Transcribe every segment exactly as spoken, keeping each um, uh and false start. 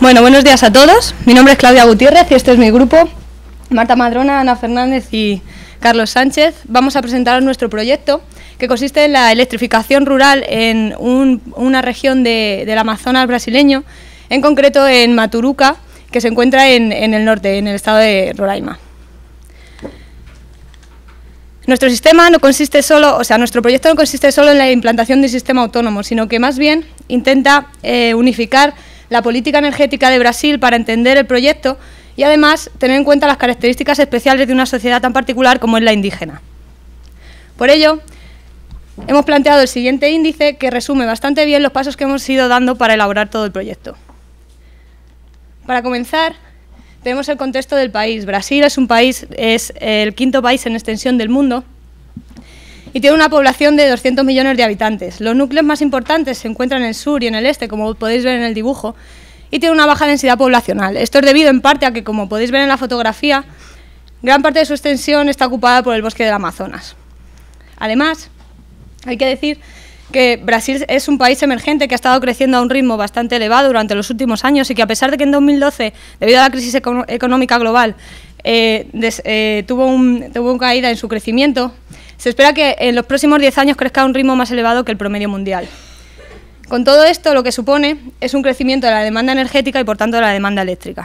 Bueno, buenos días a todos. Mi nombre es Claudia Gutiérrez y este es mi grupo. Marta Madrona, Ana Fernández y Carlos Sánchez. Vamos a presentar nuestro proyecto, que consiste en la electrificación rural en un, una región de, del Amazonas brasileño, en concreto en Maturuca, que se encuentra en, en el norte, en el estado de Roraima. Nuestro sistema no consiste solo, o sea, nuestro proyecto no consiste solo en la implantación de un sistema autónomo, sino que más bien intenta eh, unificar la política energética de Brasil para entender el proyecto y además tener en cuenta las características especiales de una sociedad tan particular como es la indígena. Por ello, hemos planteado el siguiente índice que resume bastante bien los pasos que hemos ido dando para elaborar todo el proyecto. Para comenzar, tenemos el contexto del país. Brasil es un país, es el quinto país en extensión del mundo y tiene una población de doscientos millones de habitantes. Los núcleos más importantes se encuentran en el sur y en el este, como podéis ver en el dibujo, y tiene una baja densidad poblacional. Esto es debido en parte a que, como podéis ver en la fotografía, gran parte de su extensión está ocupada por el bosque del Amazonas. Además, hay que decir que Brasil es un país emergente que ha estado creciendo a un ritmo bastante elevado durante los últimos años y que, a pesar de que en dos mil doce, debido a la crisis eco económica global, eh, des, eh, tuvo, un, tuvo una caída en su crecimiento, se espera que en los próximos diez años crezca a un ritmo más elevado que el promedio mundial. Con todo esto, lo que supone es un crecimiento de la demanda energética y, por tanto, de la demanda eléctrica.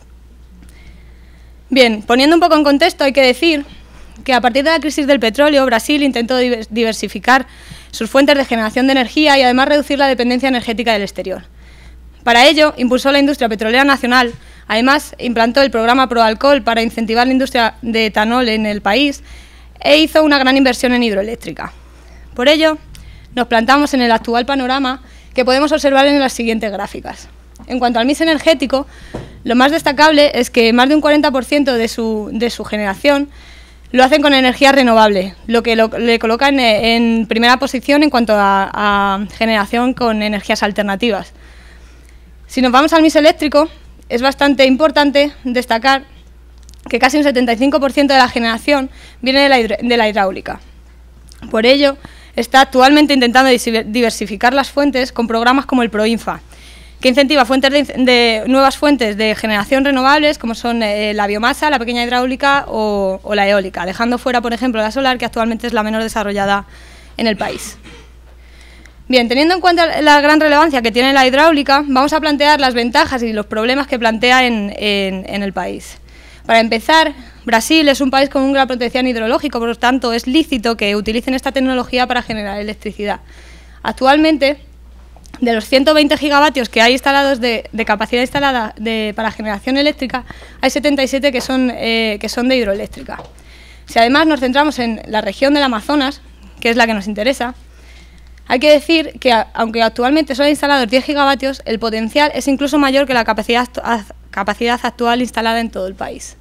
Bien, poniendo un poco en contexto, hay que decir que a partir de la crisis del petróleo, Brasil intentó diversificar sus fuentes de generación de energía y además reducir la dependencia energética del exterior. Para ello, impulsó la industria petrolera nacional, además implantó el programa Proalcohol para incentivar la industria de etanol en el país e hizo una gran inversión en hidroeléctrica. Por ello, nos plantamos en el actual panorama que podemos observar en las siguientes gráficas. En cuanto al mix energético, lo más destacable es que más de un cuarenta por ciento de su, de su generación lo hacen con energía renovable, lo que lo, le coloca en, en primera posición en cuanto a, a generación con energías alternativas. Si nos vamos al mix eléctrico, es bastante importante destacar que casi un setenta y cinco por ciento de la generación viene de la, de la hidráulica. Por ello, está actualmente intentando diversificar las fuentes con programas como el PROINFA, que incentiva fuentes de, de nuevas fuentes de generación renovables, como son eh, la biomasa, la pequeña hidráulica o, o la eólica, dejando fuera, por ejemplo, la solar, que actualmente es la menos desarrollada en el país. Bien, teniendo en cuenta la gran relevancia que tiene la hidráulica, vamos a plantear las ventajas y los problemas que plantea en, en, en el país. Para empezar, Brasil es un país con un gran potencial hidrológico, por lo tanto es lícito que utilicen esta tecnología para generar electricidad. Actualmente, de los ciento veinte gigavatios que hay instalados de, de capacidad instalada de, para generación eléctrica, hay setenta y siete que son, eh, que son de hidroeléctrica. Si además nos centramos en la región del Amazonas, que es la que nos interesa, hay que decir que, a, aunque actualmente solo hay instalados diez gigavatios, el potencial es incluso mayor que la capacidad, capacidad actual instalada en todo el país.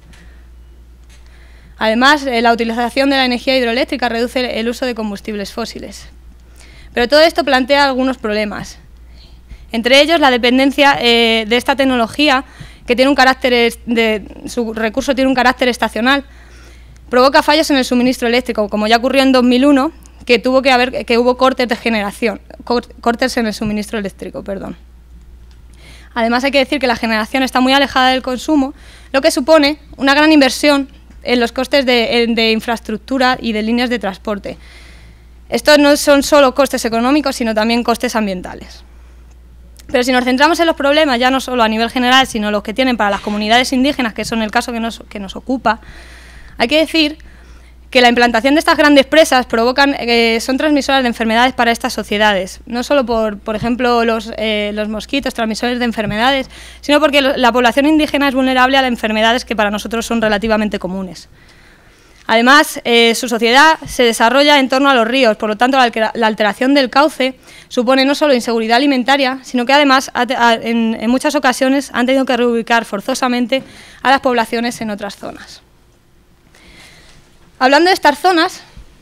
Además, eh, la utilización de la energía hidroeléctrica reduce el, el uso de combustibles fósiles. Pero todo esto plantea algunos problemas. Entre ellos, la dependencia eh, de esta tecnología, que tiene un carácter de, su recurso tiene un carácter estacional, provoca fallos en el suministro eléctrico, como ya ocurrió en dos mil uno, que tuvo que haber que hubo cortes de generación, cortes en el suministro eléctrico, perdón. Además, hay que decir que la generación está muy alejada del consumo, lo que supone una gran inversión en los costes de, de infraestructura y de líneas de transporte. Estos no son solo costes económicos, sino también costes ambientales. Pero si nos centramos en los problemas, ya no solo a nivel general, sino los que tienen para las comunidades indígenas, que son el caso que nos, que nos ocupa, hay que decir que la implantación de estas grandes presas provocan, eh, son transmisoras de enfermedades para estas sociedades, no solo por, por ejemplo, los, eh, los mosquitos transmisores de enfermedades, sino porque lo, la población indígena es vulnerable a las enfermedades que para nosotros son relativamente comunes. Además, eh, su sociedad se desarrolla en torno a los ríos, por lo tanto, la, la alteración del cauce supone no solo inseguridad alimentaria, sino que además, a, a, en, en muchas ocasiones, han tenido que reubicar forzosamente a las poblaciones en otras zonas. Hablando de estas zonas,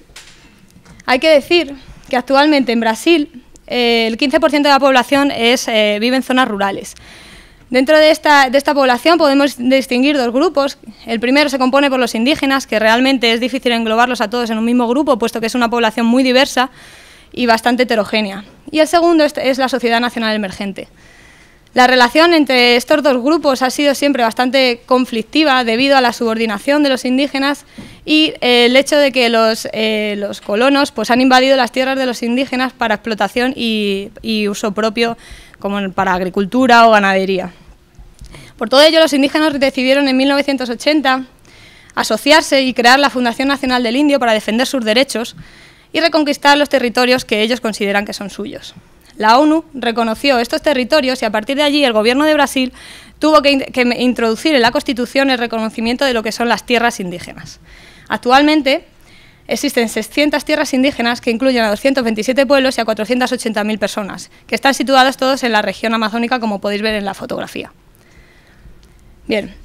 hay que decir que actualmente en Brasil eh, el quince por ciento de la población es, eh, vive en zonas rurales. Dentro de esta, de esta población podemos distinguir dos grupos. El primero se compone por los indígenas, que realmente es difícil englobarlos a todos en un mismo grupo, puesto que es una población muy diversa y bastante heterogénea. Y el segundo es, es la sociedad nacional emergente. La relación entre estos dos grupos ha sido siempre bastante conflictiva debido a la subordinación de los indígenas y eh, el hecho de que los, eh, los colonos pues, han invadido las tierras de los indígenas para explotación y, y uso propio, como para agricultura o ganadería. Por todo ello, los indígenas decidieron en mil novecientos ochenta asociarse y crear la Fundación Nacional del Indio para defender sus derechos y reconquistar los territorios que ellos consideran que son suyos. La ONU reconoció estos territorios y a partir de allí el gobierno de Brasil tuvo que, in que introducir en la Constitución el reconocimiento de lo que son las tierras indígenas. Actualmente existen seiscientas tierras indígenas que incluyen a doscientos veintisiete pueblos y a cuatrocientas ochenta mil personas, que están situados todos en la región amazónica, como podéis ver en la fotografía. Bien.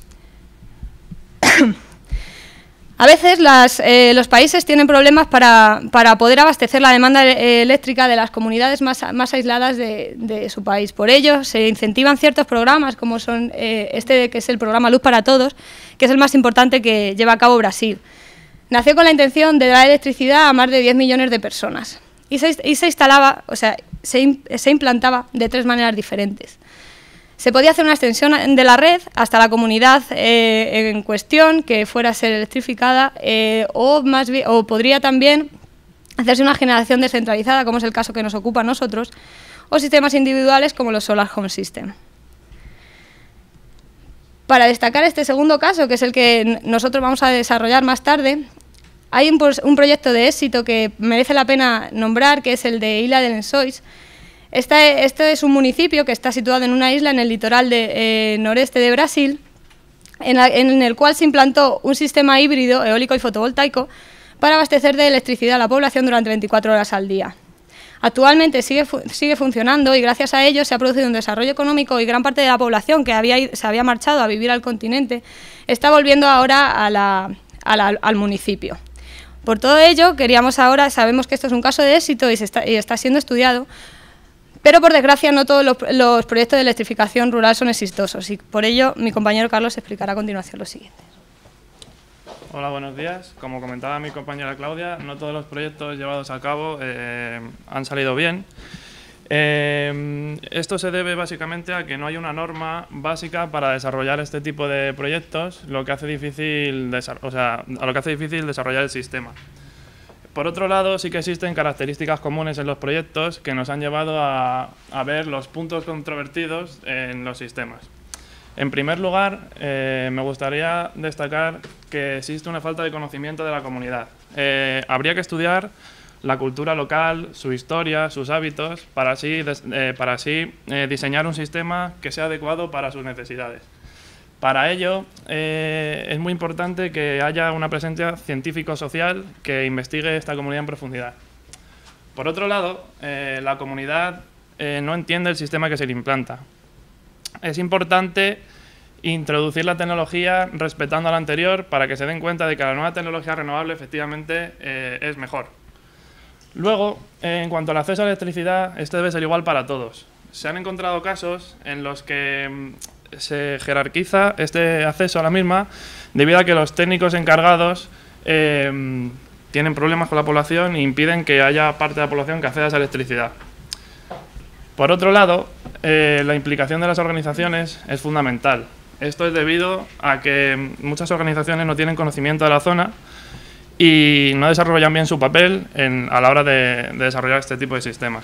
A veces las, eh, los países tienen problemas para, para poder abastecer la demanda eléctrica de las comunidades más, más aisladas de, de su país. Por ello, se incentivan ciertos programas, como son eh, este, que es el programa Luz para Todos, que es el más importante que lleva a cabo Brasil. Nació con la intención de dar electricidad a más de diez millones de personas y se, y se instalaba, o sea, se, se implantaba de tres maneras diferentes. Se podía hacer una extensión de la red hasta la comunidad eh, en cuestión que fuera a ser electrificada eh, o, más bien, o podría también hacerse una generación descentralizada, como es el caso que nos ocupa a nosotros, o sistemas individuales como los Solar Home System. Para destacar este segundo caso, que es el que nosotros vamos a desarrollar más tarde, hay un, un proyecto de éxito que merece la pena nombrar, que es el de Ilha de Lençóis. Este, este es un municipio que está situado en una isla en el litoral de, eh, noreste de Brasil, en, la, en el cual se implantó un sistema híbrido eólico y fotovoltaico para abastecer de electricidad a la población durante veinticuatro horas al día. Actualmente sigue, fu sigue funcionando y gracias a ello se ha producido un desarrollo económico y gran parte de la población que había, se había marchado a vivir al continente está volviendo ahora a la, a la, al municipio. Por todo ello, queríamos ahora, sabemos que esto es un caso de éxito y, se está, y está siendo estudiado, pero por desgracia no todos los, los proyectos de electrificación rural son exitosos y por ello mi compañero Carlos explicará a continuación lo siguiente. Hola, buenos días. Como comentaba mi compañera Claudia, no todos los proyectos llevados a cabo eh, han salido bien. Eh, esto se debe básicamente a que no hay una norma básica para desarrollar este tipo de proyectos, lo que hace difícil, o sea, a lo que hace difícil desarrollar el sistema. Por otro lado, sí que existen características comunes en los proyectos que nos han llevado a, a ver los puntos controvertidos en los sistemas. En primer lugar, eh, me gustaría destacar que existe una falta de conocimiento de la comunidad. Eh, habría que estudiar la cultura local, su historia, sus hábitos, para así, eh, para así eh, diseñar un sistema que sea adecuado para sus necesidades. Para ello, eh, es muy importante que haya una presencia científico-social que investigue esta comunidad en profundidad. Por otro lado, eh, la comunidad eh, no entiende el sistema que se le implanta. Es importante introducir la tecnología respetando a la anterior para que se den cuenta de que la nueva tecnología renovable efectivamente eh, es mejor. Luego, eh, en cuanto al acceso a la electricidad, este debe ser igual para todos. Se han encontrado casos en los que se jerarquiza este acceso a la misma debido a que los técnicos encargados eh, tienen problemas con la población e impiden que haya parte de la población que acceda a esa electricidad. Por otro lado, eh, la implicación de las organizaciones es fundamental. Esto es debido a que muchas organizaciones no tienen conocimiento de la zona y no desarrollan bien su papel en, a la hora de, de desarrollar este tipo de sistemas.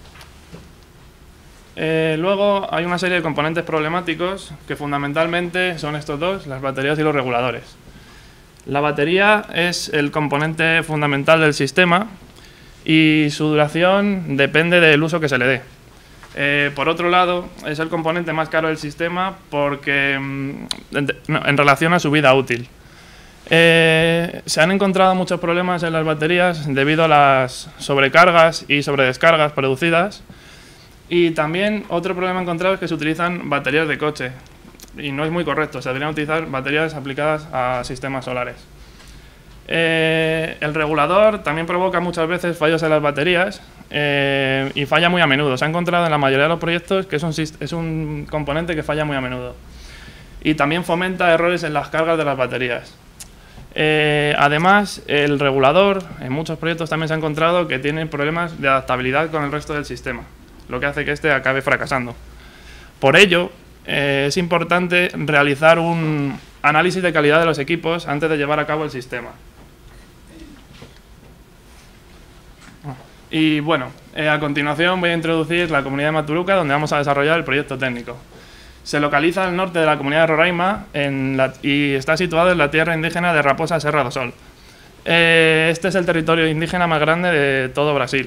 Eh, luego hay una serie de componentes problemáticos que fundamentalmente son estos dos, las baterías y los reguladores. La batería es el componente fundamental del sistema y su duración depende del uso que se le dé. Eh, por otro lado, es el componente más caro del sistema porque en, en relación a su vida útil. Eh, se han encontrado muchos problemas en las baterías debido a las sobrecargas y sobredescargas producidas. Y también otro problema encontrado es que se utilizan baterías de coche y no es muy correcto, se deberían utilizar baterías aplicadas a sistemas solares. Eh, el regulador también provoca muchas veces fallos en las baterías eh, y falla muy a menudo. Se ha encontrado en la mayoría de los proyectos que es un, es un componente que falla muy a menudo. Y también fomenta errores en las cargas de las baterías. Eh, además, el regulador en muchos proyectos también se ha encontrado que tiene problemas de adaptabilidad con el resto del sistema, lo que hace que este acabe fracasando. Por ello, eh, es importante realizar un análisis de calidad de los equipos antes de llevar a cabo el sistema. Y bueno, eh, a continuación voy a introducir la comunidad de Maturuca, donde vamos a desarrollar el proyecto técnico. Se localiza al norte de la comunidad de Roraima en la, y está situado en la tierra indígena de Raposa Serra do Sol. Eh, este es el territorio indígena más grande de todo Brasil.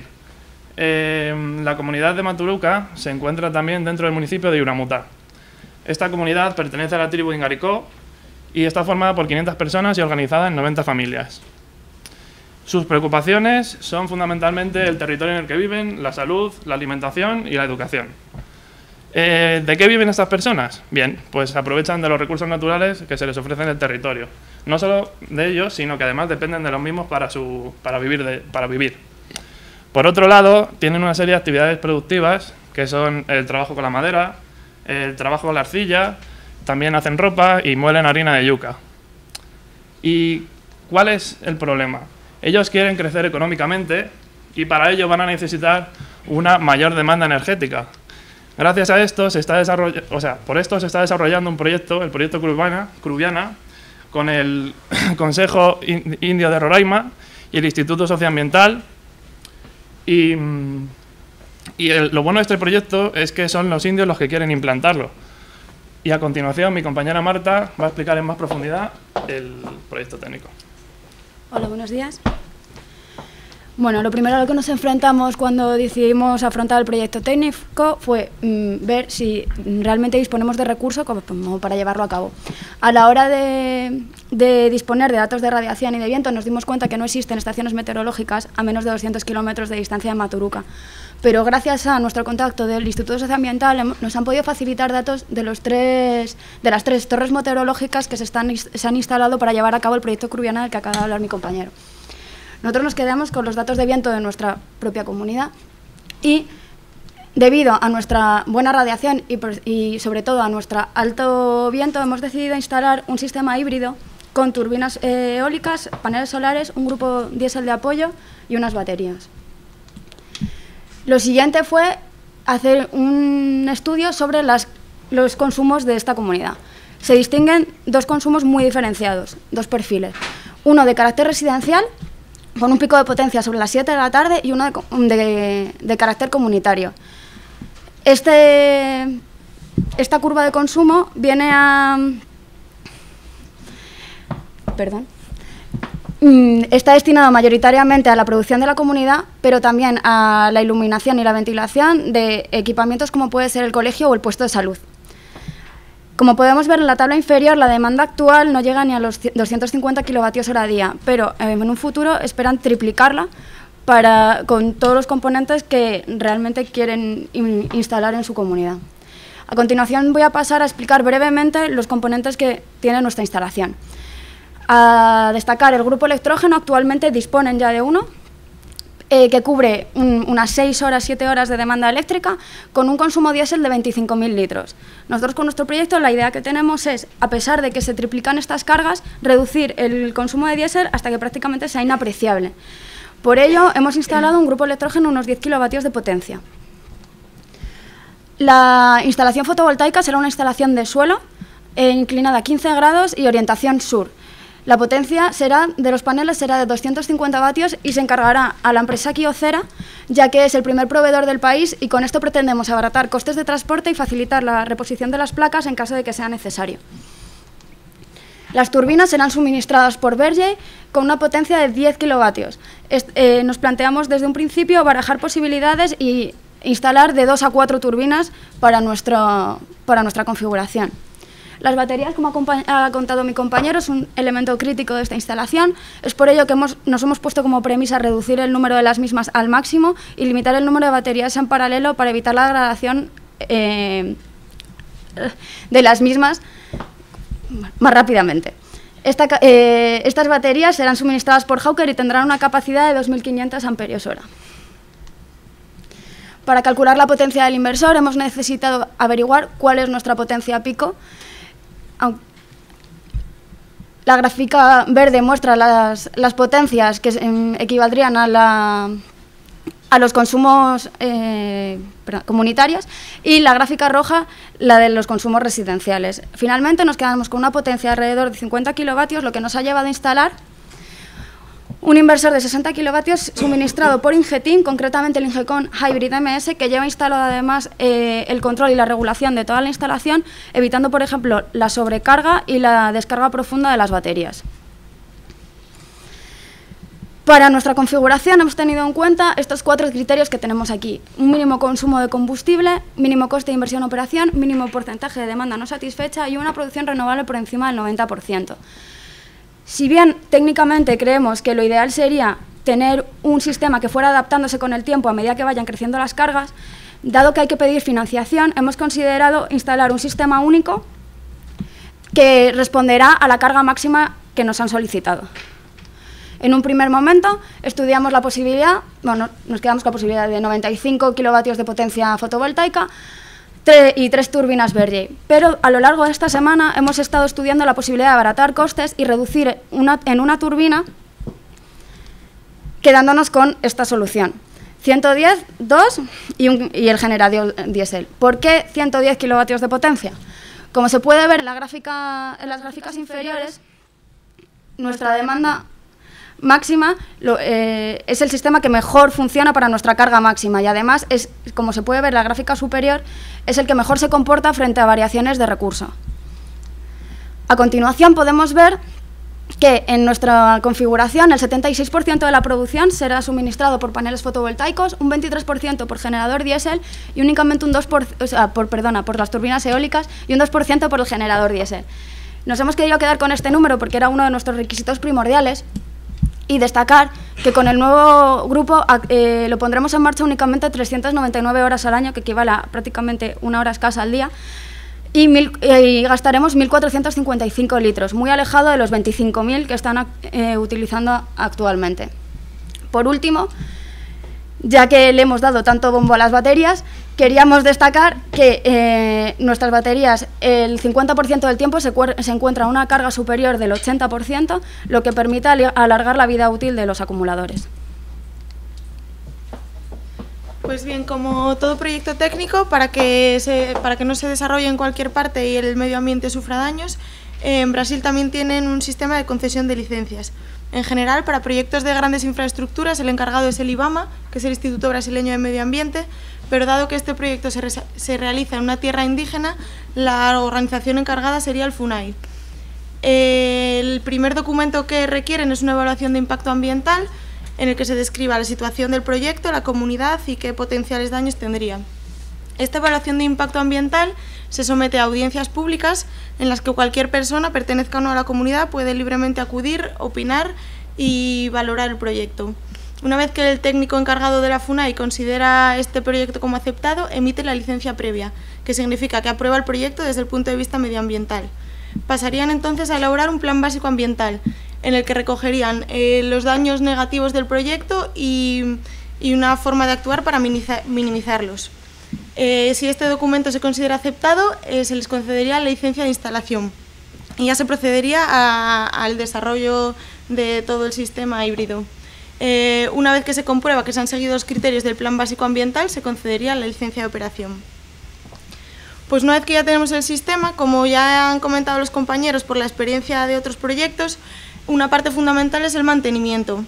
Eh, la comunidad de Maturuca se encuentra también dentro del municipio de Uramuta. Esta comunidad pertenece a la tribu Ingaricó y está formada por quinientas personas y organizada en noventa familias. Sus preocupaciones son fundamentalmente el territorio en el que viven, la salud, la alimentación y la educación. Eh, ¿De qué viven estas personas? Bien, pues aprovechan de los recursos naturales que se les ofrecen en el territorio. No solo de ellos, sino que además dependen de los mismos para, su, para, vivir, de, para vivir. Por otro lado, tienen una serie de actividades productivas, que son el trabajo con la madera, el trabajo con la arcilla, también hacen ropa y muelen harina de yuca. ¿Y cuál es el problema? Ellos quieren crecer económicamente y para ello van a necesitar una mayor demanda energética. Gracias a esto se está desarrollando, o sea, por esto se está desarrollando un proyecto, el proyecto Cruviana, Cruviana con el Consejo Indio de Roraima y el Instituto Socioambiental. Y, y el, lo bueno de este proyecto es que son los indios los que quieren implantarlo. Y a continuación mi compañera Marta va a explicar en más profundidad el proyecto técnico. Hola, buenos días. Bueno, lo primero a lo que nos enfrentamos cuando decidimos afrontar el proyecto técnico fue mmm, ver si realmente disponemos de recursos como, como para llevarlo a cabo. A la hora de, de disponer de datos de radiación y de viento nos dimos cuenta que no existen estaciones meteorológicas a menos de doscientos kilómetros de distancia de Maturuca. Pero gracias a nuestro contacto del Instituto Socioambiental nos han podido facilitar datos de, los tres, de las tres torres meteorológicas que se, están, se han instalado para llevar a cabo el proyecto Cruviana del que acaba de hablar mi compañero. Nosotros nos quedamos con los datos de viento de nuestra propia comunidad y debido a nuestra buena radiación y, y sobre todo a nuestro alto viento hemos decidido instalar un sistema híbrido con turbinas eh, eólicas, paneles solares, un grupo diésel de apoyo y unas baterías. Lo siguiente fue hacer un estudio sobre las, los consumos de esta comunidad. Se distinguen dos consumos muy diferenciados, dos perfiles. Uno de carácter residencial, con un pico de potencia sobre las siete de la tarde y uno de, de, de carácter comunitario. Este, esta curva de consumo viene a... Perdón. Está destinado mayoritariamente a la producción de la comunidad, pero también a la iluminación y la ventilación de equipamientos como puede ser el colegio o el puesto de salud. Como podemos ver en la tabla inferior, la demanda actual no llega ni a los doscientos cincuenta kilovatios hora día, pero en un futuro esperan triplicarla para, con todos los componentes que realmente quieren in, instalar en su comunidad. A continuación voy a pasar a explicar brevemente los componentes que tiene nuestra instalación. A destacar, el grupo electrógeno actualmente disponen ya de uno, Eh, que cubre un, unas seis horas, siete horas de demanda eléctrica con un consumo diésel de veinticinco mil litros. Nosotros con nuestro proyecto la idea que tenemos es, a pesar de que se triplican estas cargas, reducir el consumo de diésel hasta que prácticamente sea inapreciable. Por ello hemos instalado un grupo electrógeno unos diez kilovatios de potencia. La instalación fotovoltaica será una instalación de suelo eh, inclinada a quince grados y orientación sur. La potencia será, de los paneles será de doscientos cincuenta vatios y se encargará a la empresa Kyocera, ya que es el primer proveedor del país y con esto pretendemos abaratar costes de transporte y facilitar la reposición de las placas en caso de que sea necesario. Las turbinas serán suministradas por Verge con una potencia de diez kilovatios. Est eh, nos planteamos desde un principio barajar posibilidades y instalar de dos a cuatro turbinas para, nuestro, para nuestra configuración. Las baterías, como ha contado mi compañero, es un elemento crítico de esta instalación. Es por ello que hemos, nos hemos puesto como premisa reducir el número de las mismas al máximo y limitar el número de baterías en paralelo para evitar la degradación eh, de las mismas más rápidamente. Esta, eh, estas baterías serán suministradas por Hawker y tendrán una capacidad de dos mil quinientos amperios hora. Para calcular la potencia del inversor hemos necesitado averiguar cuál es nuestra potencia pico. La gráfica verde muestra las, las potencias que eh, equivaldrían a la, a los consumos eh, comunitarios, y la gráfica roja la de los consumos residenciales. Finalmente nos quedamos con una potencia de alrededor de cincuenta kilovatios, lo que nos ha llevado a instalar un inversor de sesenta kilovatios suministrado por Ingeteam, concretamente el Ingecon Hybrid M S, que lleva instalado además eh, el control y la regulación de toda la instalación, evitando, por ejemplo, la sobrecarga y la descarga profunda de las baterías. Para nuestra configuración hemos tenido en cuenta estos cuatro criterios que tenemos aquí: un mínimo consumo de combustible, mínimo coste de inversión operación, mínimo porcentaje de demanda no satisfecha y una producción renovable por encima del noventa por ciento. Si bien técnicamente creemos que lo ideal sería tener un sistema que fuera adaptándose con el tiempo a medida que vayan creciendo las cargas, dado que hay que pedir financiación, hemos considerado instalar un sistema único que responderá a la carga máxima que nos han solicitado. En un primer momento estudiamos la posibilidad, bueno, nos quedamos con la posibilidad de noventa y cinco kilovatios de potencia fotovoltaica y tres turbinas Berger, pero a lo largo de esta semana hemos estado estudiando la posibilidad de abaratar costes y reducir una, en una turbina, quedándonos con esta solución: ciento diez, dos y, un, y el generador diésel. ¿Por qué ciento diez kilovatios de potencia? Como se puede ver en, la gráfica, en las gráficas inferiores, nuestra demanda máxima lo, eh, es el sistema que mejor funciona para nuestra carga máxima, y además, es, como se puede ver en la gráfica superior, es el que mejor se comporta frente a variaciones de recurso. A continuación podemos ver que en nuestra configuración el setenta y seis por ciento de la producción será suministrado por paneles fotovoltaicos, un veintitrés por ciento por generador diésel y únicamente un dos por ciento, o sea, por, perdona, por las turbinas eólicas y un dos por ciento por el generador diésel. Nos hemos querido quedar con este número porque era uno de nuestros requisitos primordiales, y destacar que con el nuevo grupo eh, lo pondremos en marcha únicamente trescientas noventa y nueve horas al año, que equivale a prácticamente una hora escasa al día, y, mil, eh, y gastaremos mil cuatrocientos cincuenta y cinco litros, muy alejado de los veinticinco mil que están eh, utilizando actualmente. Por último, ya que le hemos dado tanto bombo a las baterías, queríamos destacar que eh, nuestras baterías, el cincuenta por ciento del tiempo se, se encuentra a una carga superior del ochenta por ciento, lo que permite alargar la vida útil de los acumuladores. Pues bien, como todo proyecto técnico, para que, se, para que no se desarrolle en cualquier parte y el medio ambiente sufra daños, en Brasil también tienen un sistema de concesión de licencias. En general, para proyectos de grandes infraestructuras, el encargado es el IBAMA, que es el Instituto Brasileño de Medio Ambiente, pero dado que este proyecto se, re se realiza en una tierra indígena, la organización encargada sería el FUNAI. El primer documento que requieren es una evaluación de impacto ambiental, en el que se describa la situación del proyecto, la comunidad y qué potenciales daños tendría. Esta evaluación de impacto ambiental se somete a audiencias públicas en las que cualquier persona, pertenezca o no a la comunidad, puede libremente acudir, opinar y valorar el proyecto. Una vez que el técnico encargado de la FUNAI considera este proyecto como aceptado, emite la licencia previa, que significa que aprueba el proyecto desde el punto de vista medioambiental. Pasarían entonces a elaborar un plan básico ambiental, en el que recogerían eh, los daños negativos del proyecto y, y una forma de actuar para minimizar, minimizarlos. Eh, si este documento se considera aceptado, eh, se les concedería la licencia de instalación y ya se procedería a, al desarrollo de todo el sistema híbrido. Eh, una vez que se comprueba que se han seguido los criterios del plan básico ambiental, se concedería la licencia de operación. Pues una vez que ya tenemos el sistema, como ya han comentado los compañeros por la experiencia de otros proyectos, una parte fundamental es el mantenimiento.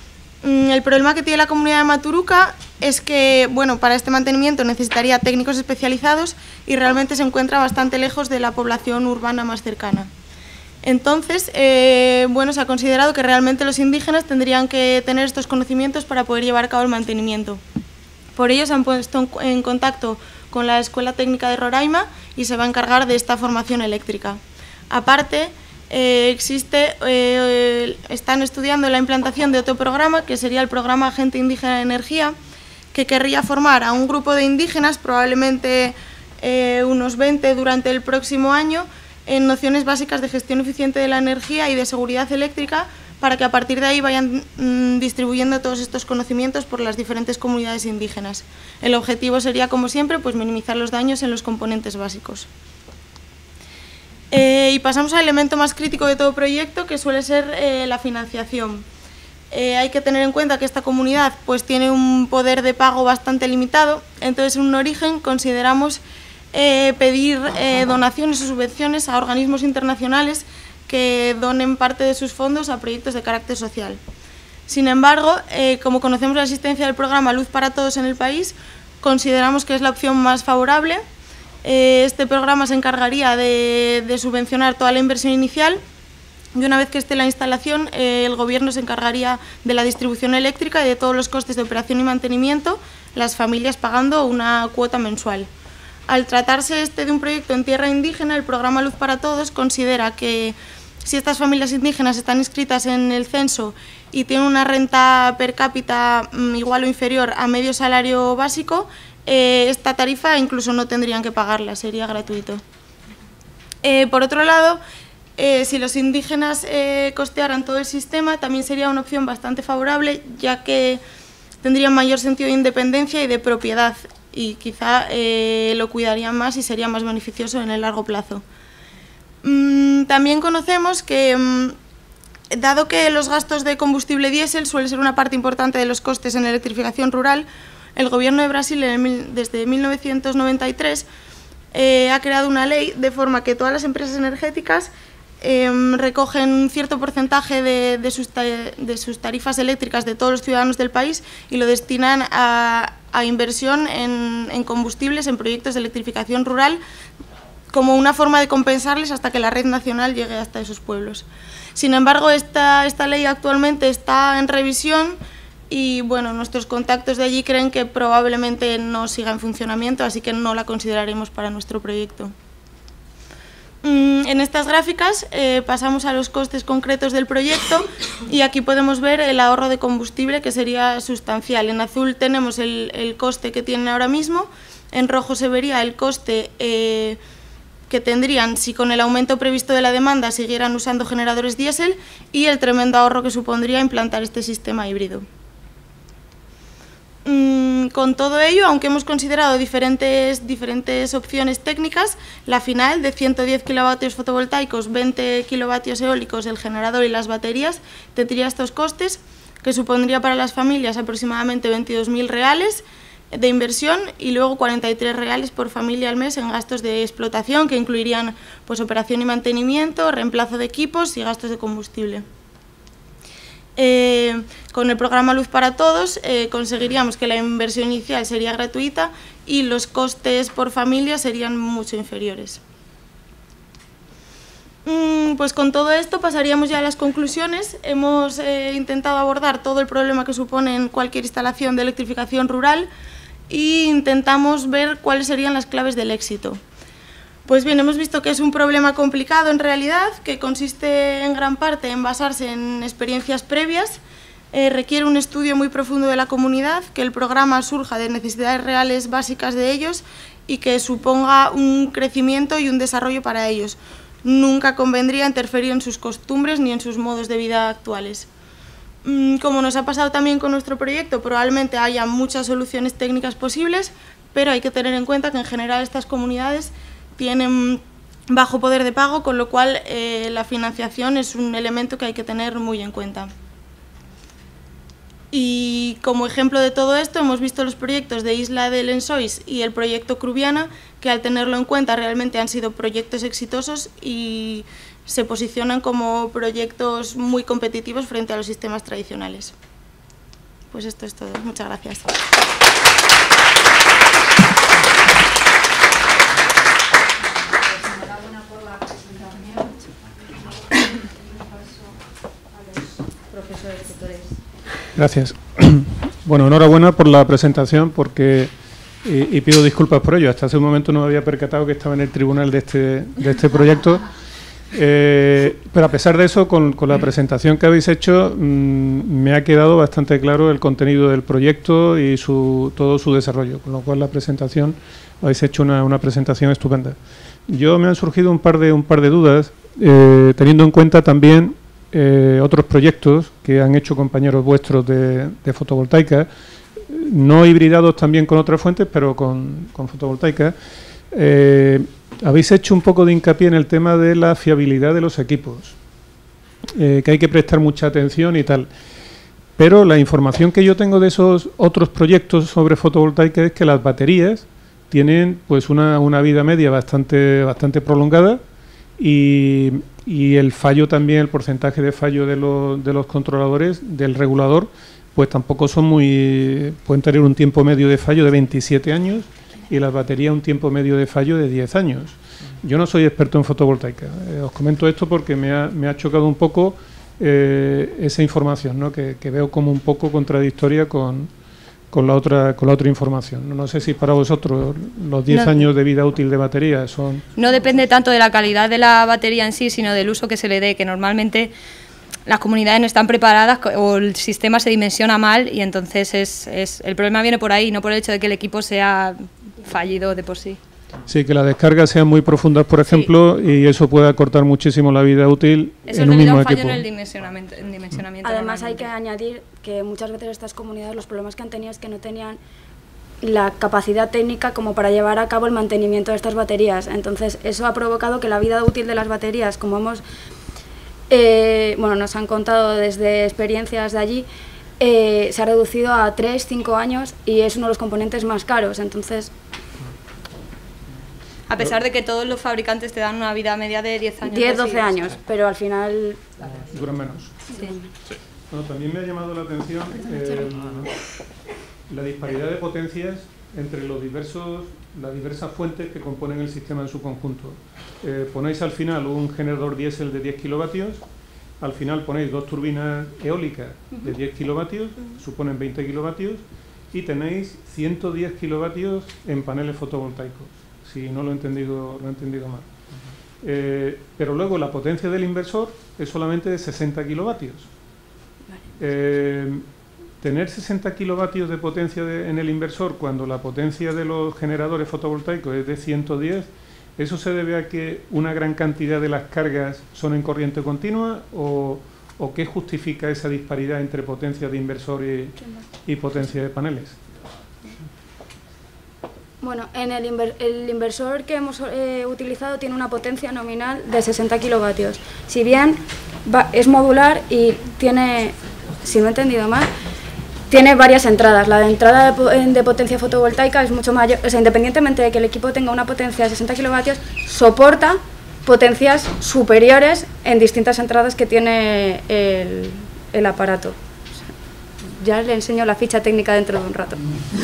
El problema que tiene la comunidad de Maturuca es que, bueno, para este mantenimiento necesitaría técnicos especializados y realmente se encuentra bastante lejos de la población urbana más cercana. Entonces, eh, bueno, se ha considerado que realmente los indígenas tendrían que tener estos conocimientos para poder llevar a cabo el mantenimiento. Por ello se han puesto en contacto con la Escuela Técnica de Roraima y se va a encargar de esta formación eléctrica. Aparte, Eh, existe, eh, están estudiando la implantación de otro programa, que sería el programa Agente Indígena de Energía, que querría formar a un grupo de indígenas, probablemente eh, unos veinte durante el próximo año, en nociones básicas de gestión eficiente de la energía y de seguridad eléctrica, para que a partir de ahí vayan mmm, distribuyendo todos estos conocimientos por las diferentes comunidades indígenas. El objetivo sería, como siempre, pues minimizar los daños en los componentes básicos. Eh, y pasamos al elemento más crítico de todo proyecto, que suele ser eh, la financiación. Eh, hay que tener en cuenta que esta comunidad pues, tiene un poder de pago bastante limitado, entonces en un origen consideramos eh, pedir eh, donaciones o subvenciones a organismos internacionales que donen parte de sus fondos a proyectos de carácter social. Sin embargo, eh, como conocemos la existencia del programa Luz para Todos en el país, consideramos que es la opción más favorable. Eh, este programa se encargaría de, de subvencionar toda la inversión inicial y una vez que esté la instalación, eh, el Gobierno se encargaría de la distribución eléctrica y de todos los costes de operación y mantenimiento, las familias pagando una cuota mensual. Al tratarse este de un proyecto en tierra indígena, el programa Luz para Todos considera que si estas familias indígenas están inscritas en el censo y tienen una renta per cápita igual o inferior a medio salario básico, eh, esta tarifa incluso no tendrían que pagarla, sería gratuito. Eh, por otro lado, Eh, si los indígenas eh, costearan todo el sistema, también sería una opción bastante favorable, ya que tendrían mayor sentido de independencia y de propiedad, y quizá eh, lo cuidarían más y sería más beneficioso en el largo plazo. Mm, también conocemos que, mm, dado que los gastos de combustible diésel suelen ser una parte importante de los costes en electrificación rural, el Gobierno de Brasil, en el, desde mil novecientos noventa y tres, eh, ha creado una ley de forma que todas las empresas energéticas Eh, recogen un cierto porcentaje de, de, sus de sus tarifas eléctricas de todos los ciudadanos del país y lo destinan a, a inversión en, en combustibles, en proyectos de electrificación rural, como una forma de compensarles hasta que la red nacional llegue hasta esos pueblos. Sin embargo, esta, esta ley actualmente está en revisión y bueno, nuestros contactos de allí creen que probablemente no siga en funcionamiento, así que no la consideraremos para nuestro proyecto. En estas gráficas eh, pasamos a los costes concretos del proyecto y aquí podemos ver el ahorro de combustible, que sería sustancial. En azul tenemos el, el coste que tienen ahora mismo, en rojo se vería el coste eh, que tendrían si con el aumento previsto de la demanda siguieran usando generadores diésel y el tremendo ahorro que supondría implantar este sistema híbrido. Con todo ello, aunque hemos considerado diferentes, diferentes opciones técnicas, la final de ciento diez kilovatios fotovoltaicos, veinte kilovatios eólicos, el generador y las baterías, tendría estos costes, que supondría para las familias aproximadamente veintidós mil reales de inversión y luego cuarenta y tres reales por familia al mes en gastos de explotación, que incluirían pues, operación y mantenimiento, reemplazo de equipos y gastos de combustible. Eh, con el programa Luz para Todos eh, conseguiríamos que la inversión inicial sería gratuita y los costes por familia serían mucho inferiores. Mm, pues con todo esto pasaríamos ya a las conclusiones. Hemos eh, intentado abordar todo el problema que supone cualquier instalación de electrificación rural e intentamos ver cuáles serían las claves del éxito. Pues bien, hemos visto que es un problema complicado en realidad, que consiste en gran parte en basarse en experiencias previas, eh, requiere un estudio muy profundo de la comunidad, que el programa surja de necesidades reales básicas de ellos y que suponga un crecimiento y un desarrollo para ellos. Nunca convendría interferir en sus costumbres ni en sus modos de vida actuales. Como nos ha pasado también con nuestro proyecto, probablemente haya muchas soluciones técnicas posibles, pero hay que tener en cuenta que en general estas comunidades tienen bajo poder de pago, con lo cual eh, la financiación es un elemento que hay que tener muy en cuenta. Y como ejemplo de todo esto hemos visto los proyectos de Isla de Lençóis y el proyecto Cruviana, que al tenerlo en cuenta realmente han sido proyectos exitosos y se posicionan como proyectos muy competitivos frente a los sistemas tradicionales. Pues esto es todo. Muchas gracias. Gracias. Bueno, enhorabuena por la presentación porque y, y pido disculpas por ello. Hasta hace un momento no me había percatado que estaba en el tribunal de este, de este proyecto. Eh, pero a pesar de eso, con, con la presentación que habéis hecho, mmm, me ha quedado bastante claro el contenido del proyecto y su, todo su desarrollo. Con lo cual la presentación, habéis hecho una, una presentación estupenda. Yo me han surgido un par de, un par de dudas, eh, teniendo en cuenta también Eh, otros proyectos que han hecho compañeros vuestros de, de fotovoltaica, no hibridados también con otras fuentes, pero con, con fotovoltaica. Eh, habéis hecho un poco de hincapié en el tema de la fiabilidad de los equipos, eh, que hay que prestar mucha atención y tal. Pero la información que yo tengo de esos otros proyectos sobre fotovoltaica es que las baterías tienen pues una, una vida media bastante, bastante prolongada y, y el fallo también, el porcentaje de fallo de los, de los controladores, del regulador, pues tampoco son muy... pueden tener un tiempo medio de fallo de veintisiete años y las baterías un tiempo medio de fallo de diez años. Yo no soy experto en fotovoltaica, eh, os comento esto porque me ha, me ha chocado un poco eh, esa información, ¿no? que, que veo como un poco contradictoria con, con, la otra, con la otra información. No, no sé si para vosotros los diez no, años de vida útil de batería son... No depende tanto de la calidad de la batería en sí, sino del uso que se le dé, que normalmente las comunidades no están preparadas o el sistema se dimensiona mal y entonces es, es el problema viene por ahí, no por el hecho de que el equipo sea fallido de por sí. Sí, que las descargas sean muy profundas, por ejemplo, sí. y eso puede acortar muchísimo la vida útil eso en un mismo equipo. Eso es debido a un fallo en el dimensionamiento. En dimensionamiento Además hay que añadir que muchas veces estas comunidades los problemas que han tenido es que no tenían la capacidad técnica como para llevar a cabo el mantenimiento de estas baterías. Entonces eso ha provocado que la vida útil de las baterías, como hemos, eh, bueno, nos han contado desde experiencias de allí, eh, se ha reducido a tres, cinco años y es uno de los componentes más caros. Entonces... A pesar de que todos los fabricantes te dan una vida media de diez años. diez, doce años, pero al final... Duran menos. Sí. Sí. Bueno, también me ha llamado la atención eh, la disparidad de potencias entre los diversos, las diversas fuentes que componen el sistema en su conjunto. Eh, ponéis al final un generador diésel de diez kilovatios, al final ponéis dos turbinas eólicas de diez kilovatios, suponen veinte kilovatios, y tenéis ciento diez kilovatios en paneles fotovoltaicos. Si no lo he entendido, lo he entendido mal. Eh, pero luego la potencia del inversor es solamente de sesenta kilovatios. Eh, tener sesenta kilovatios de potencia de, en el inversor cuando la potencia de los generadores fotovoltaicos es de ciento diez, ¿eso se debe a que una gran cantidad de las cargas son en corriente continua o, o qué justifica esa disparidad entre potencia de inversor y, y potencia de paneles? Bueno, en el, inver el inversor que hemos eh, utilizado tiene una potencia nominal de sesenta kilovatios. Si bien va, es modular y tiene, si no he entendido mal, tiene varias entradas. La de entrada de, de potencia fotovoltaica es mucho mayor, o sea, independientemente de que el equipo tenga una potencia de sesenta kilovatios, soporta potencias superiores en distintas entradas que tiene el, el aparato. Ya le enseño la ficha técnica dentro de un rato.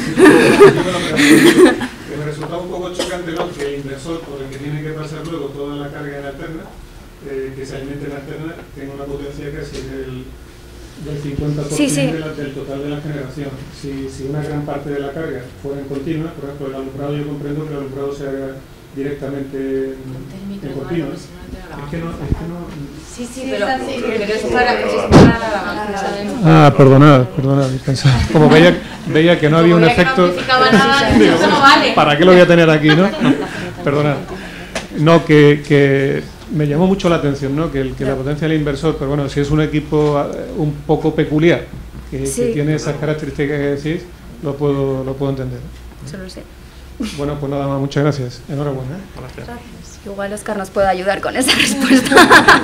Que me resulta un poco chocante, ¿no?, que el inversor por el que tiene que pasar luego toda la carga en alterna, eh, que se alimente en alterna, tenga una potencia casi del, del cincuenta por ciento sí, sí. de la, del total de la generación. Si, si una gran parte de la carga fuera en continua, por ejemplo, el alumbrado, yo comprendo que el alumbrado se haga directamente en, en continuo. Es que no... Es que no Sí, sí, pero, pero es para que se para la... Ah, perdonad, perdonad, como veía, veía que no había un efecto... Nada, digo, no vale. ¿Para qué lo voy a tener aquí, no? Perdonad. No, que, que me llamó mucho la atención, ¿no? Que, el, que la potencia del inversor, pero bueno, si es un equipo un poco peculiar, que, sí. que tiene esas características que decís, lo puedo, lo puedo entender. Solo sé. Bueno, pues nada más, muchas gracias. Enhorabuena. Gracias. Gracias. Igual Oscar nos puede ayudar con esa respuesta.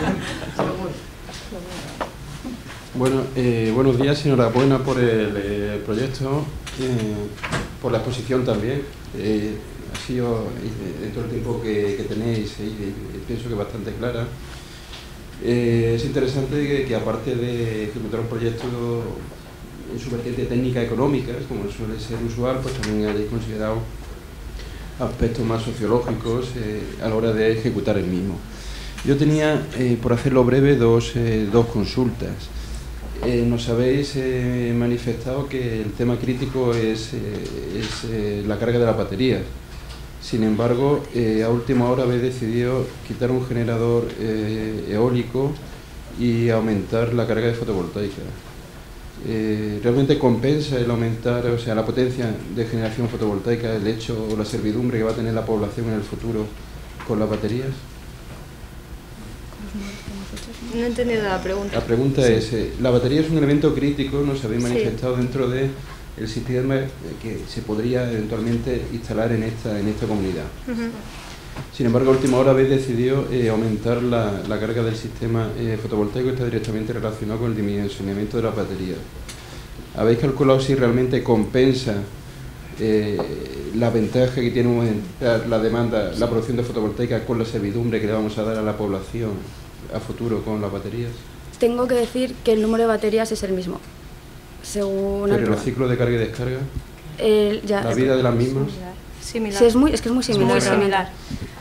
Bueno, eh, buenos días, enhorabuena por el eh, proyecto, eh, por la exposición también. Eh, ha sido, eh, dentro del tiempo que, que tenéis, eh, pienso que bastante clara. Eh, es interesante que, que aparte de ejecutar un proyecto en su vertiente técnica económica, como suele ser usual, pues también hayáis considerado aspectos más sociológicos eh, a la hora de ejecutar el mismo. Yo tenía, eh, por hacerlo breve, dos, eh, dos consultas. Eh, nos habéis eh, manifestado que el tema crítico es, eh, es eh, la carga de las baterías. Sin embargo, eh, a última hora habéis decidido quitar un generador eh, eólico y aumentar la carga de fotovoltaica. Eh, ¿Realmente compensa el aumentar, o sea, la potencia de generación fotovoltaica, el hecho o la servidumbre que va a tener la población en el futuro con las baterías? No he entendido la pregunta. La pregunta sí. es, eh, la batería es un elemento crítico, nos habéis manifestado sí. dentro de el sistema que se podría eventualmente instalar en esta, en esta comunidad. Uh-huh. Sin embargo, a última hora habéis decidido eh, aumentar la, la carga del sistema eh, fotovoltaico, que está directamente relacionado con el dimensionamiento de las baterías. ¿habéis calculado si realmente compensa eh, la ventaja que tiene aumentar la demanda, la producción de fotovoltaica con la servidumbre que le vamos a dar a la población a futuro con las baterías? Tengo que decir que el número de baterías es el mismo. Según ¿Pero el ciclo de carga y descarga? El, ya, ¿La vida de las mismas? Similar. Sí, es, muy, es que es muy similar. Es muy similar.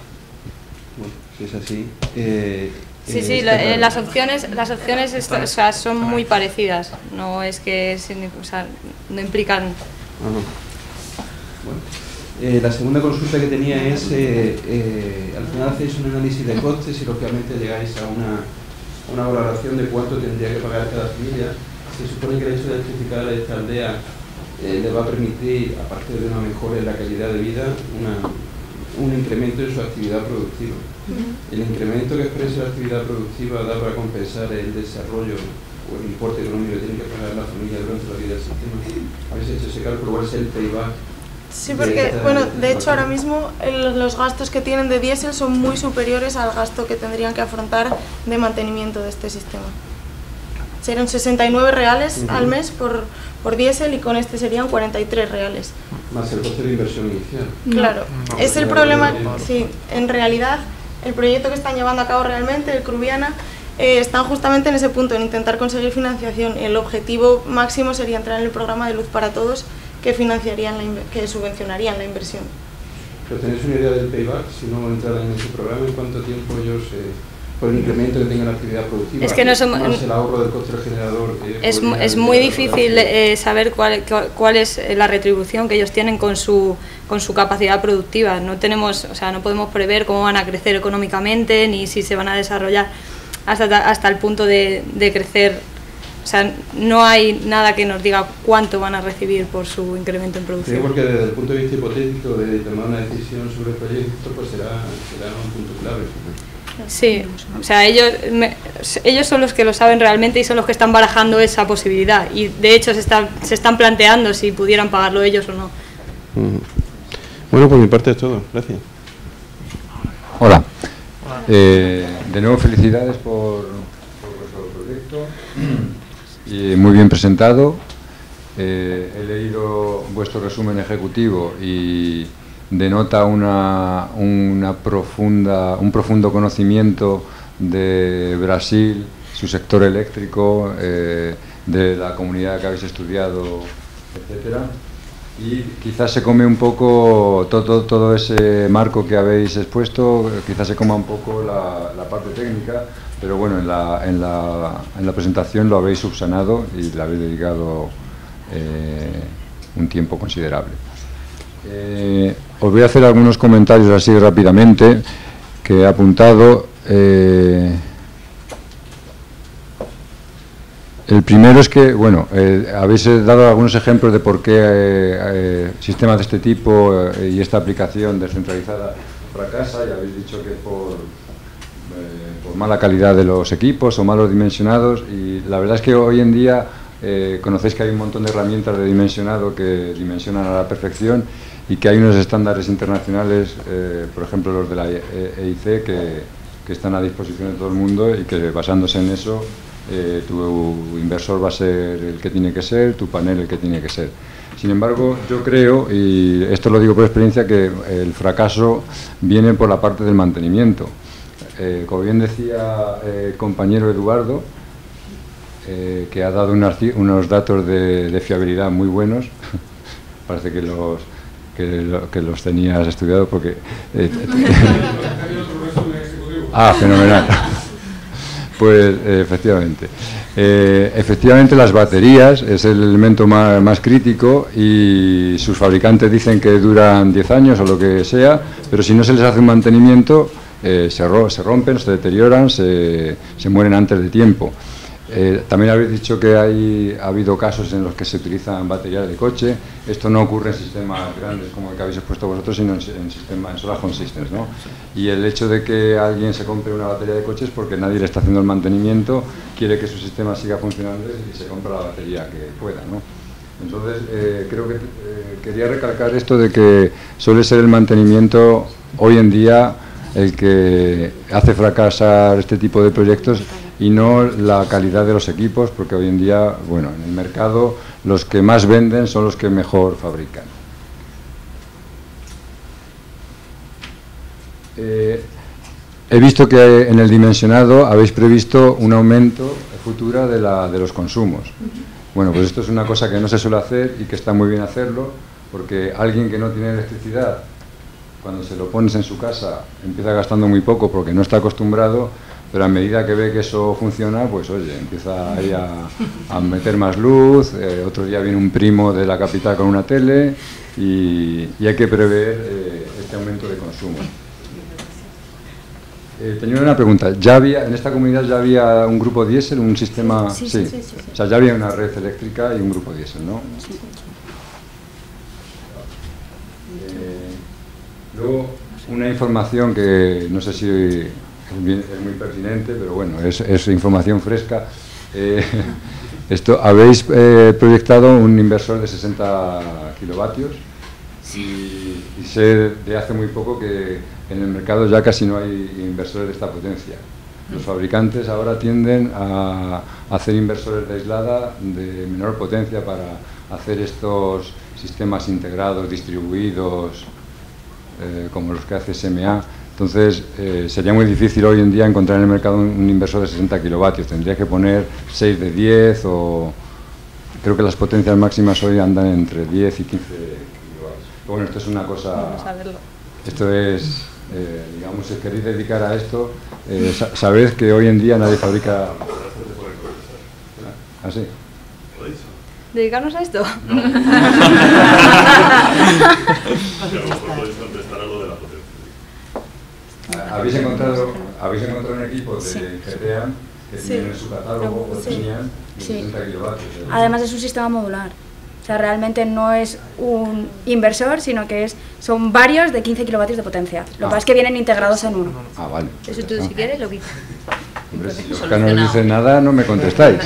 Bueno, si es así... Eh, Sí, eh, sí, la, eh, las opciones, las opciones esto, o sea, son muy parecidas, no es que o sea, no implican... Ajá. Bueno, eh, la segunda consulta que tenía es, eh, eh, al final hacéis un análisis de costes y lógicamente llegáis a una, una valoración de cuánto tendría que pagar cada familia. Se supone que el hecho de electrificar esta aldea eh, le va a permitir, aparte de una mejora en la calidad de vida, una, un incremento en su actividad productiva. El incremento que expresa la actividad productiva da para compensar el desarrollo o el importe económico que tiene que pagar la familia durante la vida del sistema. ¿Habéis hecho ese cálculo? ¿Cuál es el payback? Sí, porque, de bueno, de hecho ahora mismo el, los gastos que tienen de diésel son muy superiores al gasto que tendrían que afrontar de mantenimiento de este sistema. Serían sesenta y nueve reales uh-huh. al mes por, por diésel y con este serían cuarenta y tres reales. Más el coste de inversión inicial. Claro, no, es el problema, sí, en realidad el proyecto que están llevando a cabo realmente, el Cruviana, eh, están justamente en ese punto, en intentar conseguir financiación. El objetivo máximo sería entrar en el programa de Luz para Todos, que financiarían, la que subvencionarían la inversión. ¿Pero tenéis una idea del payback? Si no entraran en ese programa, ¿en cuánto tiempo ellos, eh, por el incremento que tengan la actividad productiva, es que no somos, más el ahorro del coste del generador? Eh, es, es muy difícil eh, saber cuál, cuál es la retribución que ellos tienen con su, con su capacidad productiva. No tenemos, o sea, no podemos prever cómo van a crecer económicamente, ni si se van a desarrollar hasta, hasta el punto de, de crecer. O sea, no hay nada que nos diga cuánto van a recibir por su incremento en producción. Sí, porque desde el punto de vista hipotético de tomar una decisión sobre el proyecto, pues será, será un punto clave. Sí, o sea, ellos, me, ellos son los que lo saben realmente y son los que están barajando esa posibilidad. Y de hecho se, está, se están planteando si pudieran pagarlo ellos o no. Uh-huh. Bueno, por mi parte es todo. Gracias. Hola. Hola. Eh, de nuevo felicidades por, por vuestro proyecto. Y muy bien presentado. Eh, he leído vuestro resumen ejecutivo y denota una, una profunda, un profundo conocimiento de Brasil, su sector eléctrico, eh, de la comunidad que habéis estudiado, etcétera. Y quizás se come un poco todo, todo ese marco que habéis expuesto, quizás se coma un poco la, la parte técnica, pero bueno, en la, en, la, en la presentación lo habéis subsanado y le habéis dedicado eh, un tiempo considerable. Eh, os voy a hacer algunos comentarios así rápidamente que he apuntado. Eh, el primero es que, bueno, eh, habéis dado algunos ejemplos de por qué eh, eh, sistemas de este tipo eh, y esta aplicación descentralizada fracasa, y habéis dicho que por, eh, por mala calidad de los equipos o malos dimensionados, y la verdad es que hoy en día eh, conocéis que hay un montón de herramientas de dimensionado que dimensionan a la perfección y que hay unos estándares internacionales, eh, por ejemplo los de la E I C, que, que están a disposición de todo el mundo y que basándose en eso eh, tu inversor va a ser el que tiene que ser, tu panel el que tiene que ser. Sin embargo, yo creo, y esto lo digo por experiencia, que el fracaso viene por la parte del mantenimiento. Eh, como bien decía el compañero Eduardo, eh, que ha dado unas, unos datos de, de fiabilidad muy buenos, parece que los... Que, lo, que los tenías estudiados porque... Eh, ah, fenomenal. Pues eh, efectivamente. Eh, efectivamente las baterías es el elemento más, más crítico y sus fabricantes dicen que duran diez años o lo que sea, pero si no se les hace un mantenimiento eh, se, ro se rompen, se deterioran, se, se mueren antes de tiempo. Eh, también habéis dicho que hay, ha habido casos en los que se utilizan baterías de coche. Esto no ocurre en sistemas grandes como el que habéis expuesto vosotros, sino en, en sistemas, en solar home systems, ¿no? Y el hecho de que alguien se compre una batería de coche es porque nadie le está haciendo el mantenimiento, quiere que su sistema siga funcionando y se compra la batería que pueda, ¿no? Entonces, eh, creo que eh, quería recalcar esto de que suele ser el mantenimiento hoy en día el que hace fracasar este tipo de proyectos, y no la calidad de los equipos, porque hoy en día, bueno, en el mercado los que más venden son los que mejor fabrican. Eh, he visto que en el dimensionado habéis previsto un aumento futuro de, la, de los consumos. Bueno, pues esto es una cosa que no se suele hacer y que está muy bien hacerlo, porque alguien que no tiene electricidad, cuando se lo pones en su casa, empieza gastando muy poco porque no está acostumbrado, pero a medida que ve que eso funciona, pues oye, empieza ahí a, a meter más luz. Eh, otro día viene un primo de la capital con una tele y, y hay que prever eh, este aumento de consumo. Eh, tenía una pregunta. ¿Ya había, en esta comunidad ya había un grupo diésel, un sistema? Sí, sí, sí, sí, sí. O sea, ya había una red eléctrica y un grupo diésel, ¿no? Sí. Eh, luego, una información que no sé si es, bien, es muy pertinente, pero bueno, es, es información fresca. Eh, esto, habéis eh, proyectado un inversor de sesenta kilovatios y, y sé de hace muy poco que en el mercado ya casi no hay inversores de esta potencia. Los fabricantes ahora tienden a hacer inversores de aislada de menor potencia para hacer estos sistemas integrados, distribuidos, eh, como los que hace S M A. Entonces, eh, sería muy difícil hoy en día encontrar en el mercado un, un inversor de sesenta kilovatios. Tendría que poner seis de diez o... Creo que las potencias máximas hoy andan entre diez y quince kilovatios. Pero bueno, esto es una cosa... Vamos a verlo. Esto es... Eh, digamos, si queréis dedicar a esto, eh, sa sabed que hoy en día nadie fabrica... ¿Ah, sí? ¿Dedicarnos a esto? No. Y a lo mejor podéis contestar a lo de la potencia. ¿Habéis encontrado, ¿habéis encontrado un equipo de Sí. G T A que Sí. tienen en su catálogo o Sí. tenían Sí. sesenta kilovatios? Además es un sistema modular. O sea, realmente no es un inversor, sino que es, son varios de quince kilovatios de potencia. Lo que Ah. pasa es que vienen integrados en uno. Ah, vale. Eso tú, Ah. si quieres, lo quitas. Hombre, si Oscar no os dice nada, no me contestáis.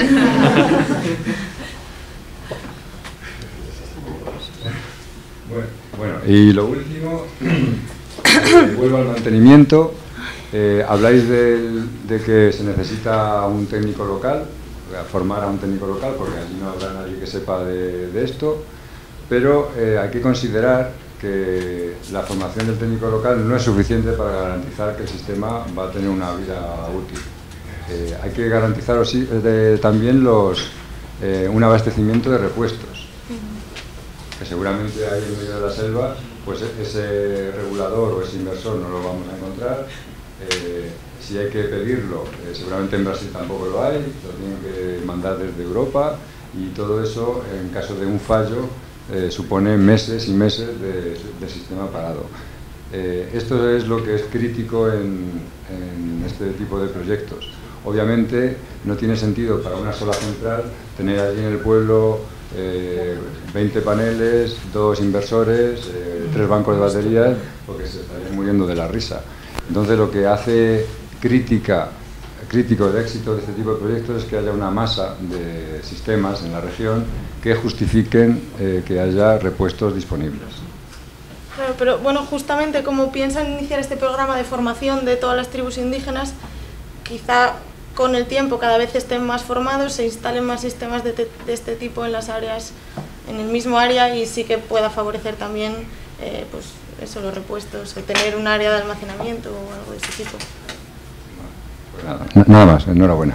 Bueno, bueno, y lo último, eh, vuelvo al mantenimiento. Eh, habláis del- de que se necesita un técnico local, a formar a un técnico local, porque allí no habrá nadie que sepa de, de esto, pero eh, hay que considerar que la formación del técnico local no es suficiente para garantizar que el sistema va a tener una vida útil. Eh, hay que garantizar o sí, de, también los, eh, un abastecimiento de repuestos, que seguramente ahí en medio de la selva, pues ese regulador o ese inversor no lo vamos a encontrar. Eh, si hay que pedirlo, eh, seguramente en Brasil tampoco lo hay, lo tienen que mandar desde Europa, y todo eso, en caso de un fallo, eh, supone meses y meses de, de sistema parado. Eh, esto es lo que es crítico en, en este tipo de proyectos. Obviamente no tiene sentido para una sola central tener allí en el pueblo eh, veinte paneles, dos inversores, eh, tres bancos de baterías, porque se estarían muriendo de la risa. Entonces lo que hace crítica, crítico el éxito de este tipo de proyectos es que haya una masa de sistemas en la región que justifiquen eh, que haya repuestos disponibles. Claro, pero bueno, justamente como piensan iniciar este programa de formación de todas las tribus indígenas, quizá con el tiempo cada vez estén más formados, se instalen más sistemas de, de este tipo en las áreas, en el mismo área, y sí que pueda favorecer también eh, pues eso, los repuestos, o tener un área de almacenamiento o algo de ese tipo. Pues nada, nada más, enhorabuena.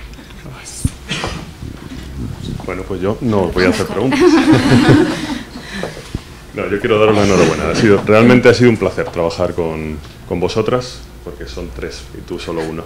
Bueno, pues yo no voy a hacer preguntas. No, yo quiero daros la enhorabuena. Ha sido, realmente ha sido un placer trabajar con, con vosotras, porque son tres y tú solo uno.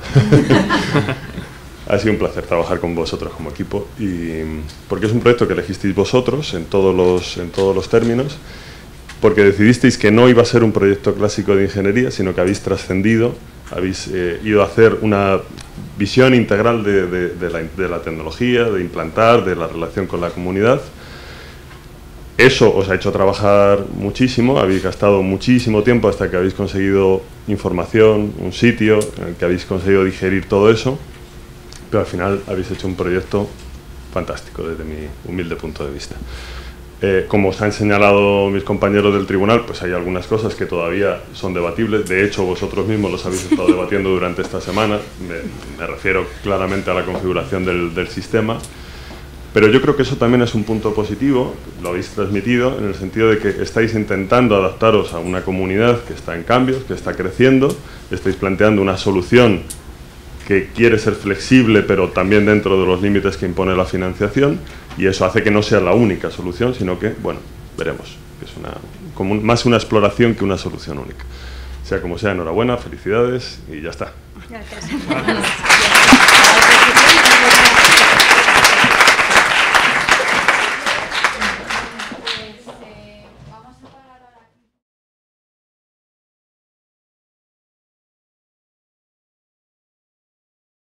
Ha sido un placer trabajar con vosotros como equipo, y porque es un proyecto que elegisteis vosotros en todos los, en todos los términos, porque decidisteis que no iba a ser un proyecto clásico de ingeniería, sino que habéis trascendido, habéis eh, ido a hacer una visión integral de, de, de, la, de la tecnología, de implantar, de la relación con la comunidad. Eso os ha hecho trabajar muchísimo, habéis gastado muchísimo tiempo hasta que habéis conseguido información, un sitio en el que habéis conseguido digerir todo eso, pero al final habéis hecho un proyecto fantástico desde mi humilde punto de vista. Eh, como os han señalado mis compañeros del tribunal, pues hay algunas cosas que todavía son debatibles. De hecho, vosotros mismos los habéis estado debatiendo durante esta semana. Me, me refiero claramente a la configuración del, del sistema. Pero yo creo que eso también es un punto positivo, lo habéis transmitido, en el sentido de que estáis intentando adaptaros a una comunidad que está en cambios, que está creciendo, estáis planteando una solución que quiere ser flexible, pero también dentro de los límites que impone la financiación, y eso hace que no sea la única solución, sino que, bueno, veremos, que es una, como un, más una exploración que una solución única. Sea como sea, enhorabuena, felicidades, y ya está. Gracias.